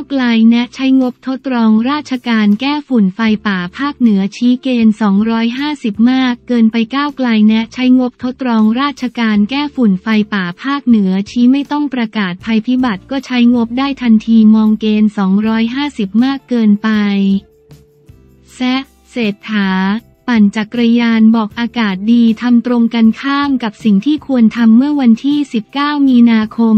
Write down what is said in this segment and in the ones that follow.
ไกลแนะใช้งบทดลองราชการแก้ฝุ่นไฟป่าภาคเหนือชี้เกณฑ์250มากเกินไปก้าวไกลแนะใช้งบทดลองราชการแก้ฝุ่นไฟป่าภาคเหนือชี้ไม่ต้องประกาศภัยพิบัติก็ใช้งบได้ทันทีมองเกณฑ์250มากเกินไปเศรษฐาปั่นจักรยานบอกอากาศดีทำตรงกันข้ามกับสิ่งที่ควรทำเมื่อวันที่19มีนาคม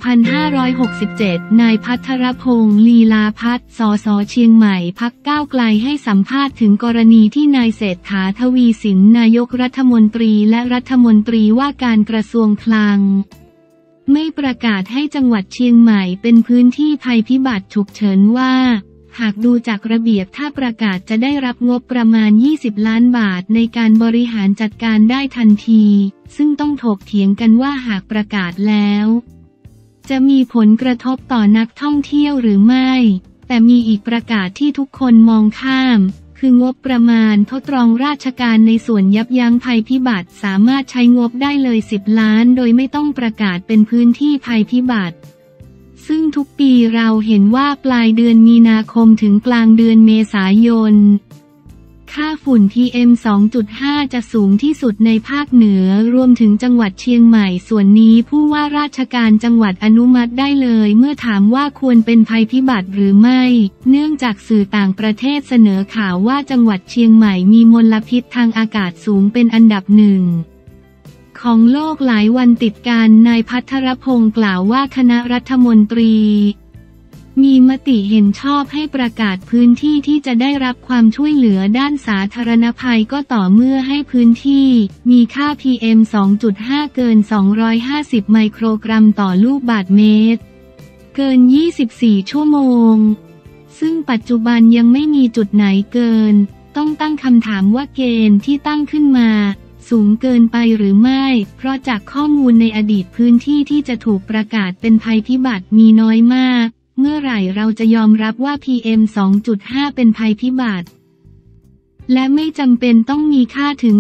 2567นายภัทรพงษ์ลีลาภัทร สส.เชียงใหม่พรรคก้าวไกลให้สัมภาษณ์ถึงกรณีที่นายเศรษฐาทวีสินนายกรัฐมนตรีและรัฐมนตรีว่าการกระทรวงคลังไม่ประกาศให้จังหวัดเชียงใหม่เป็นพื้นที่ภัยพิบัติฉุกเฉินว่าหากดูจากระเบียบถ้าประกาศจะได้รับงบประมาณ20ล้านบาทในการบริหารจัดการได้ทันทีซึ่งต้องถกเถียงกันว่าหากประกาศแล้วจะมีผลกระทบต่อนักท่องเที่ยวหรือไม่แต่มีอีกประกาศที่ทุกคนมองข้ามคืองบประมาณทดลองราชการในส่วนยับยั้งภัยพิบัติสามารถใช้งบได้เลย10ล้านโดยไม่ต้องประกาศเป็นพื้นที่ภัยพิบัติซึ่งทุกปีเราเห็นว่าปลายเดือนมีนาคมถึงกลางเดือนเมษายนค่าฝุ่น PM 2.5 จะสูงที่สุดในภาคเหนือรวมถึงจังหวัดเชียงใหม่ส่วนนี้ผู้ว่าราชการจังหวัดอนุมัติได้เลยเมื่อถามว่าควรเป็นภัยพิบัติหรือไม่เนื่องจากสื่อต่างประเทศเสนอข่าวว่าจังหวัดเชียงใหม่มีมลพิษทางอากาศสูงเป็นอันดับหนึ่งของโลกหลายวันติดกันนายภัทรพงษ์กล่าวว่าคณะรัฐมนตรีมีมติเห็นชอบให้ประกาศพื้นที่ที่จะได้รับความช่วยเหลือด้านสาธารณภัยก็ต่อเมื่อให้พื้นที่มีค่า PM 2.5 เกิน250ไมโครกรัมต่อลูกบาศก์เมตรเกิน24ชั่วโมงซึ่งปัจจุบันยังไม่มีจุดไหนเกินต้องตั้งคำถามว่าเกณฑ์ที่ตั้งขึ้นมาสูงเกินไปหรือไม่เพราะจากข้อมูลในอดีตพื้นที่ที่จะถูกประกาศเป็นภัยพิบัติมีน้อยมากเมื่อไหร่เราจะยอมรับว่า PM 2.5 เป็นภัยพิบัติและไม่จำเป็นต้องมีค่าถึง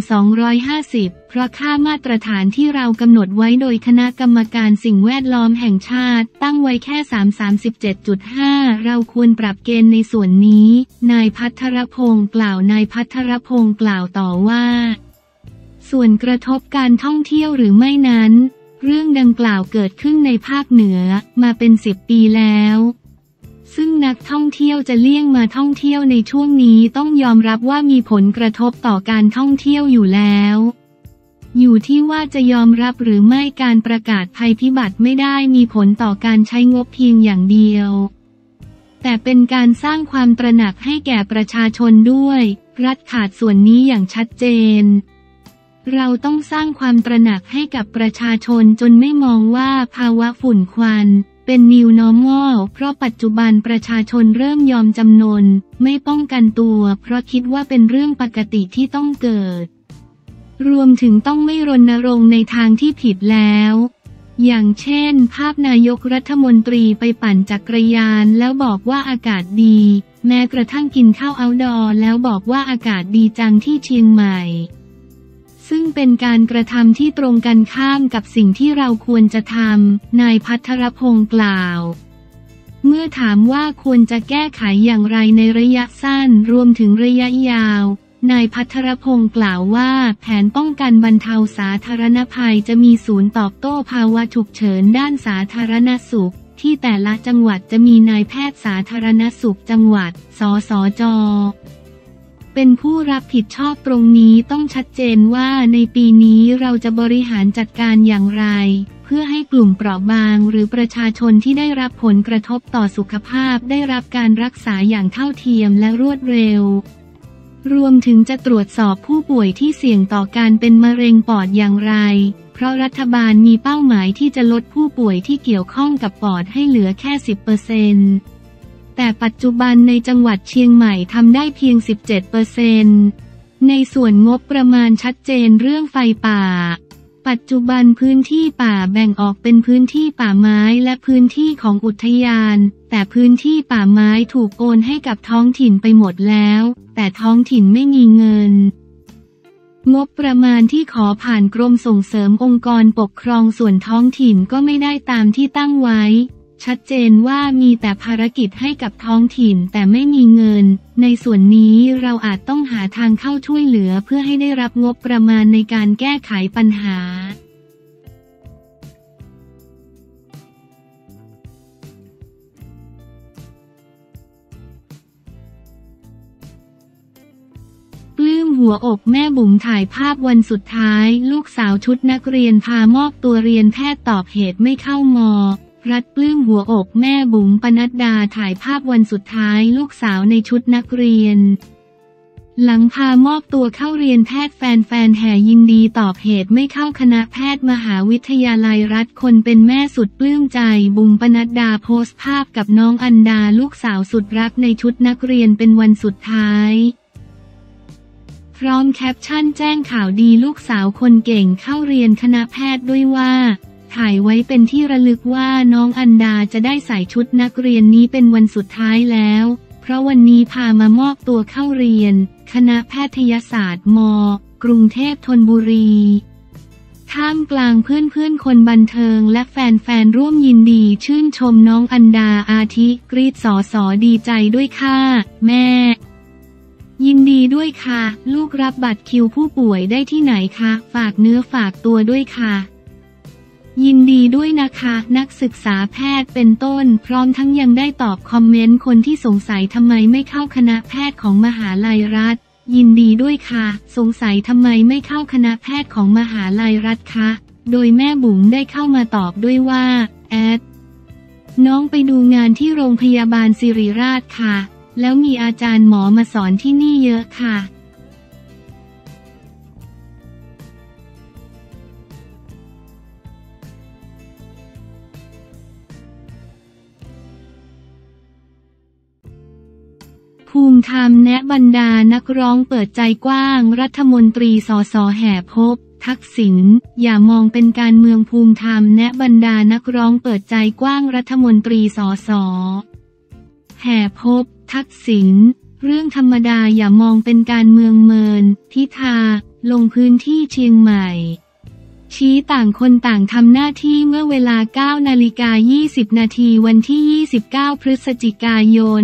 250เพราะค่ามาตรฐานที่เรากำหนดไว้โดยคณะกรรมการสิ่งแวดล้อมแห่งชาติตั้งไว้แค่ 37.5 เราควรปรับเกณฑ์ในส่วนนี้นายภัทรพงษ์กล่าวนายภัทรพงษ์กล่าวต่อว่าส่วนกระทบการท่องเที่ยวหรือไม่นั้นเรื่องดังกล่าวเกิดขึ้นในภาคเหนือมาเป็น10ปีแล้วซึ่งนักท่องเที่ยวจะเลี่ยงมาท่องเที่ยวในช่วงนี้ต้องยอมรับว่ามีผลกระทบต่อการท่องเที่ยวอยู่แล้วอยู่ที่ว่าจะยอมรับหรือไม่การประกาศภัยพิบัติไม่ได้มีผลต่อการใช้งบเพียงอย่างเดียวแต่เป็นการสร้างความตระหนักให้แก่ประชาชนด้วยรัฐขาดส่วนนี้อย่างชัดเจนเราต้องสร้างความตระหนักให้กับประชาชนจนไม่มองว่าภาวะฝุ่นควันเป็น New Normal เพราะปัจจุบันประชาชนเริ่มยอมจำนนไม่ป้องกันตัวเพราะคิดว่าเป็นเรื่องปกติที่ต้องเกิดรวมถึงต้องไม่รณรงค์ในทางที่ผิดแล้วอย่างเช่นภาพนายกรัฐมนตรีไปปั่นจักรยานแล้วบอกว่าอากาศดีแม้กระทั่งกินข้าวเอาท์ดอร์แล้วบอกว่าอากาศดีจังที่เชียงใหม่ซึ่งเป็นการกระทำที่ตรงกันข้ามกับสิ่งที่เราควรจะทำนายภัทรพงษ์กล่าวเมื่อถามว่าควรจะแก้ไขอย่างไรในระยะสั้นรวมถึงระยะยาวนายภัทรพงษ์กล่าวว่าแผนป้องกันบรรเทาสาธารณภัยจะมีศูนย์ตอบโต้ภาวะฉุกเฉินด้านสาธารณสุขที่แต่ละจังหวัดจะมีนายแพทย์สาธารณสุขจังหวัดสสจ.เป็นผู้รับผิดชอบตรงนี้ต้องชัดเจนว่าในปีนี้เราจะบริหารจัดการอย่างไรเพื่อให้กลุ่มเปราะบางหรือประชาชนที่ได้รับผลกระทบต่อสุขภาพได้รับการรักษาอย่างเท่าเทียมและรวดเร็วรวมถึงจะตรวจสอบผู้ป่วยที่เสี่ยงต่อการเป็นมะเร็งปอดอย่างไรเพราะรัฐบาลมีเป้าหมายที่จะลดผู้ป่วยที่เกี่ยวข้องกับปอดให้เหลือแค่ 10%แต่ปัจจุบันในจังหวัดเชียงใหม่ทำได้เพียง 17%ในส่วนงบประมาณชัดเจนเรื่องไฟป่าปัจจุบันพื้นที่ป่าแบ่งออกเป็นพื้นที่ป่าไม้และพื้นที่ของอุทยานแต่พื้นที่ป่าไม้ถูกโอนให้กับท้องถิ่นไปหมดแล้วแต่ท้องถิ่นไม่มีเงินงบประมาณที่ขอผ่านกรมส่งเสริมองค์กรปกครองส่วนท้องถิ่นก็ไม่ได้ตามที่ตั้งไว้ชัดเจนว่ามีแต่ภารกิจให้กับท้องถิ่นแต่ไม่มีเงินในส่วนนี้เราอาจต้องหาทางเข้าช่วยเหลือเพื่อให้ได้รับงบประมาณในการแก้ไขปัญหาปลื้มหัวอกแม่บุ๋มถ่ายภาพวันสุดท้ายลูกสาวชุดนักเรียนพามอบตัวเรียนแพทย์ตอบเหตุไม่เข้ามอรัฐปลื้มหัวอกแม่บุ๋มปนัดดาถ่ายภาพวันสุดท้ายลูกสาวในชุดนักเรียนหลังพามอบตัวเข้าเรียนแพทย์แฟนแห่ยินดีตอบเหตุไม่เข้าคณะแพทย์มหาวิทยาลัยรัฐคนเป็นแม่สุดปลื้มใจบุ๋มปนัดดาโพสต์ภาพกับน้องอันดาลูกสาวสุดรักในชุดนักเรียนเป็นวันสุดท้ายพร้อมแคปชั่นแจ้งข่าวดีลูกสาวคนเก่งเข้าเรียนคณะแพทย์ด้วยว่าถ่ายไว้เป็นที่ระลึกว่าน้องอันดาจะได้ใส่ชุดนักเรียนนี้เป็นวันสุดท้ายแล้วเพราะวันนี้พามามอบตัวเข้าเรียนคณะแพทยศาสตร์ม.กรุงเทพธนบุรีท่ามกลางเพื่อนคนบันเทิงและแฟนร่วมยินดีชื่นชมน้องอันดาอาทิกรีดสอดีใจด้วยค่ะแม่ยินดีด้วยค่ะลูกรับบัตรคิวผู้ป่วยได้ที่ไหนคะฝากเนื้อฝากตัวด้วยค่ะยินดีด้วยนะคะนักศึกษาแพทย์เป็นต้นพร้อมทั้งยังได้ตอบคอมเมนต์คนที่สงสัยทำไมไม่เข้าคณะแพทย์ของมหาลัยรัฐยินดีด้วยค่ะสงสัยทำไมไม่เข้าคณะแพทย์ของมหาลัยรัฐคะโดยแม่บุ๋มได้เข้ามาตอบด้วยว่าน้องไปดูงานที่โรงพยาบาลศิริราชค่ะแล้วมีอาจารย์หมอมาสอนที่นี่เยอะค่ะภูมิธรรมแนะบรรดานักร้องเปิดใจกว้างรัฐมนตรีสสแห่พบทักษิณอย่ามองเป็นการเมืองภูมิธรรมแนะบรรดานักร้องเปิดใจกว้างรัฐมนตรีสสแห่พบทักษิณเรื่องธรรมดาอย่ามองเป็นการเมืองเมินพิธาลงพื้นที่เชียงใหม่ชี้ต่างคนต่างทำหน้าที่เมื่อเวลา 9:20 นาทีวันที่ 29 พฤศจิกายน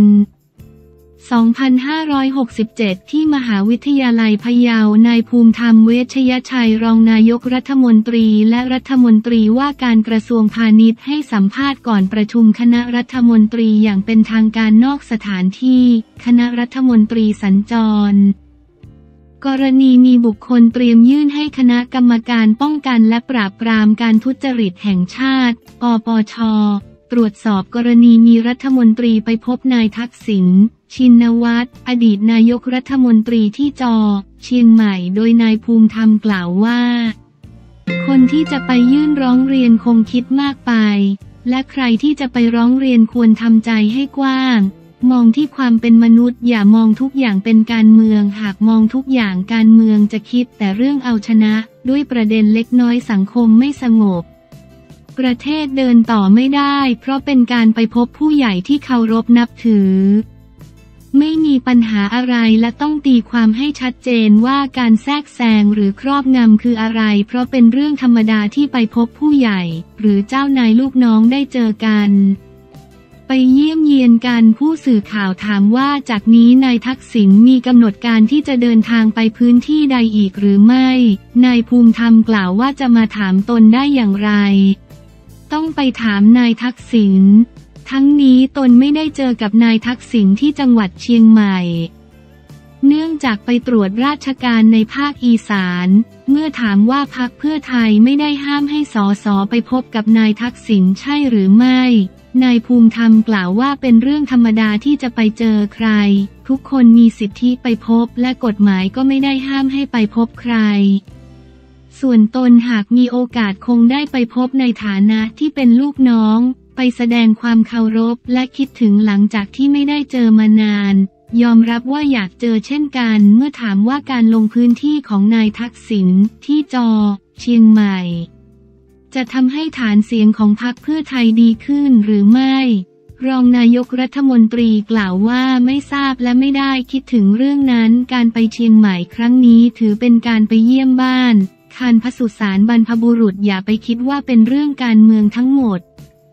2567 ที่มหาวิทยาลัยพะเยานายภูมิธรรมเวชยชัยรองนายกรัฐมนตรีและรัฐมนตรีว่าการกระทรวงพาณิชย์ให้สัมภาษณ์ก่อนประชุมคณะรัฐมนตรีอย่างเป็นทางการนอกสถานที่คณะรัฐมนตรีสัญจรกรณีมีบุคคลเตรียมยื่นให้คณะกรรมการป้องกันและปราบปรามการทุจริตแห่งชาติปปช.ตรวจสอบกรณีมีรัฐมนตรีไปพบนายทักษิณชินวัตรอดีตนายกรัฐมนตรีที่เชียงใหม่โดยนายภูมิธรรมกล่าวว่าคนที่จะไปยื่นร้องเรียนคงคิดมากไปและใครที่จะไปร้องเรียนควรทำใจให้กว้างมองที่ความเป็นมนุษย์อย่ามองทุกอย่างเป็นการเมืองหากมองทุกอย่างการเมืองจะคิดแต่เรื่องเอาชนะด้วยประเด็นเล็กน้อยสังคมไม่สงบประเทศเดินต่อไม่ได้เพราะเป็นการไปพบผู้ใหญ่ที่เคารพนับถือไม่มีปัญหาอะไรและต้องตีความให้ชัดเจนว่าการแทรกแซงหรือครอบงำคืออะไรเพราะเป็นเรื่องธรรมดาที่ไปพบผู้ใหญ่หรือเจ้านายลูกน้องได้เจอกันไปเยี่ยมเยียนกันผู้สื่อข่าวถามว่าจากนี้นายทักษิณมีกำหนดการที่จะเดินทางไปพื้นที่ใดอีกหรือไม่นายภูมิธรรมกล่าวว่าจะมาถามตนได้อย่างไรต้องไปถามนายทักษิณทั้งนี้ตนไม่ได้เจอกับนายทักษิณที่จังหวัดเชียงใหม่เนื่องจากไปตรวจราชการในภาคอีสานเมื่อถามว่าพรรคเพื่อไทยไม่ได้ห้ามให้สสไปพบกับนายทักษิณใช่หรือไม่นายภูมิธรรมกล่าวว่าเป็นเรื่องธรรมดาที่จะไปเจอใครทุกคนมีสิทธิไปพบและกฎหมายก็ไม่ได้ห้ามให้ไปพบใครส่วนตนหากมีโอกาสคงได้ไปพบในฐานะที่เป็นลูกน้องไปแสดงความเคารพและคิดถึงหลังจากที่ไม่ได้เจอมานานยอมรับว่าอยากเจอเช่นกันเมื่อถามว่าการลงพื้นที่ของนายทักษิณที่เชียงใหม่จะทำให้ฐานเสียงของพรรคเพื่อไทยดีขึ้นหรือไม่รองนายกรัฐมนตรีกล่าวว่าไม่ทราบและไม่ได้คิดถึงเรื่องนั้นการไปเชียงใหม่ครั้งนี้ถือเป็นการไปเยี่ยมบ้านคานพสุสานบรรพบุรุษอย่าไปคิดว่าเป็นเรื่องการเมืองทั้งหมด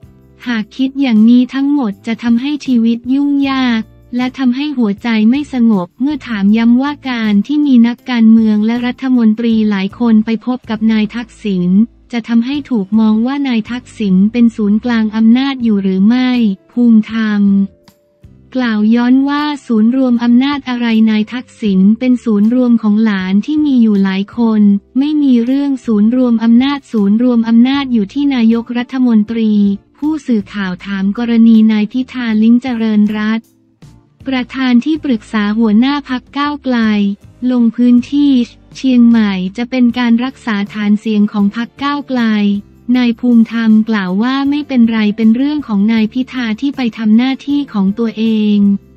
หากคิดอย่างนี้ทั้งหมดจะทำให้ชีวิตยุ่งยากและทำให้หัวใจไม่สงบเมื่อถามย้ำว่าการที่มีนักการเมืองและรัฐมนตรีหลายคนไปพบกับนายทักษิณจะทำให้ถูกมองว่านายทักษิณเป็นศูนย์กลางอำนาจอยู่หรือไม่ภูมิธรรมกล่าวย้อนว่าศูนย์รวมอำนาจอะไรนายทักษิณเป็นศูนย์รวมของหลานที่มีอยู่หลายคนไม่มีเรื่องศูนย์รวมอำนาจศูนย์รวมอำนาจอยู่ที่นายกรัฐมนตรีผู้สื่อข่าวถามกรณีนายพิธาลิ้มเจริญรัตน์ประธานที่ปรึกษาหัวหน้าพรรคก้าวไกลลงพื้นที่เชียงใหม่จะเป็นการรักษาฐานเสียงของพรรคก้าวไกลนายภูมิธรรมกล่าวว่าไม่เป็นไรเป็นเรื่องของนายพิธาที่ไปทำหน้าที่ของตัวเอง